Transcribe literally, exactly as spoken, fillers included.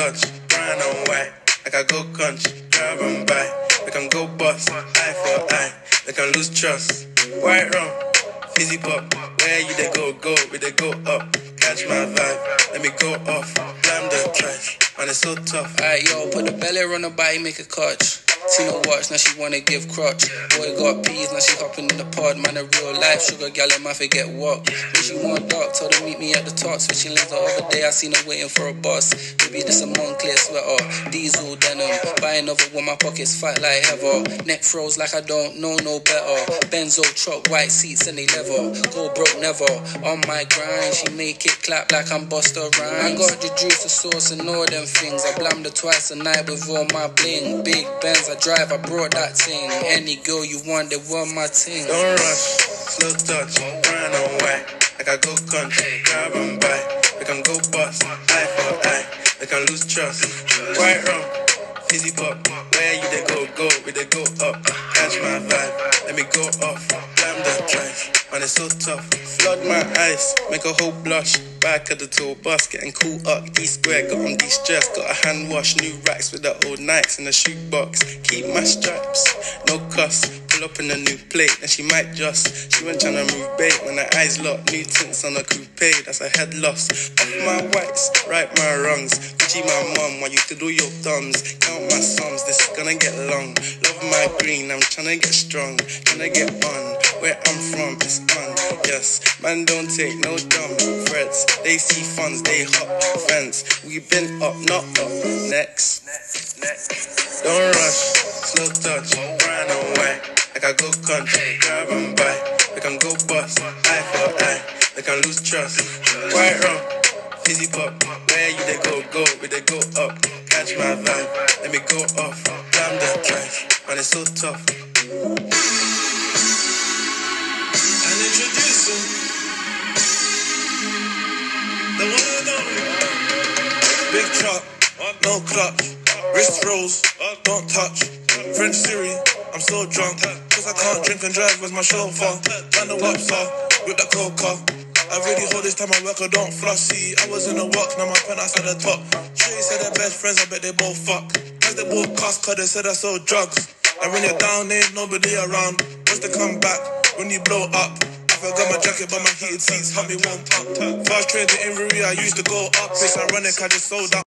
touch, brown and white. Like I go country, drive and buy. We can go bust, eye for eye. We can lose trust. White rum, fizzy pop. Where you they go, go, we they go up. Catch my vibe, let me go off. Blam the trash, man it's so tough. Alright yo, put the belly on the body, make a catch. See no watch, now she wanna give crotch. Boy got peas, now she hopping in the pod. Man a real life sugar gal, I might forget what. When she want dark, told her meet me at the top. Switching lanes the other day, I seen her waiting for a bus. Maybe this a Moncler sweater, diesel denim. Buy another one, my pockets fat like heather. Neck froze like I don't know no better. Benzo truck, white seats and they leather. Go broke never, on my grind. She make it clap like I'm Busta Rhymes. I got the juice, the sauce and all them things. I blammed her twice a night with all my bling. Big Benz, I drive, I brought that thing. Any girl you want, they want my thing. Don't rush, slow touch, brown and white. Like I go country, drive and buy. We can go bust, eye for eye. We can lose trust. White rum, fizzy pop. Where you they go, go, we they go up. Catch my vibe, let me go off. Blam the trash, man it's so tough. Flood my eyes, make a whole blush. Back of the tour bus, getting cool up. D-square, got on de-stress. Got a hand wash, new racks with the old Nikes in the shoebox. Keep my stripes, no cuss. Pull up in a new plate, and she might just. She went tryna move bait when her eyes locked. New tints on a coupe, that's a head loss. Off my whites, right my wrongs. Gucci my mum, while you to do your thumbs. Count my sums, this is gonna get long. Love my green, I'm tryna get strong. Tryna get on, where I'm from, it's on. Yes, man don't take no dumb threats. They see funds, they hop fence. We been up, not up. Next, next, next. Don't rush, slow touch, brown and white. Like I go country, drive and buy. We can go bust, eye for eye. We can lose trust. White rum, fizzy pop. Where you they go, go, we they go up. Catch my vibe, let me go off. Blam the trash, man it's so tough. And introducing the one and only big truck, no clutch, wrist rolls, don't touch. French Siri, I'm so drunk, cause I can't drink and drive with my chauffeur. Man the wops off, with the coca. I really hold this time I work, I don't flossy. I was in the work, now my penthouse at the top. Shay said they're best friends, I bet they both fuck. Cause they both cost, cause they said I sold drugs. And when you're down, ain't nobody around. What's the comeback when you blow up? I got my jacket, but my heated seats help me warm up. Fast train to Inverie, I used to go up. It's ironic, I just sold out.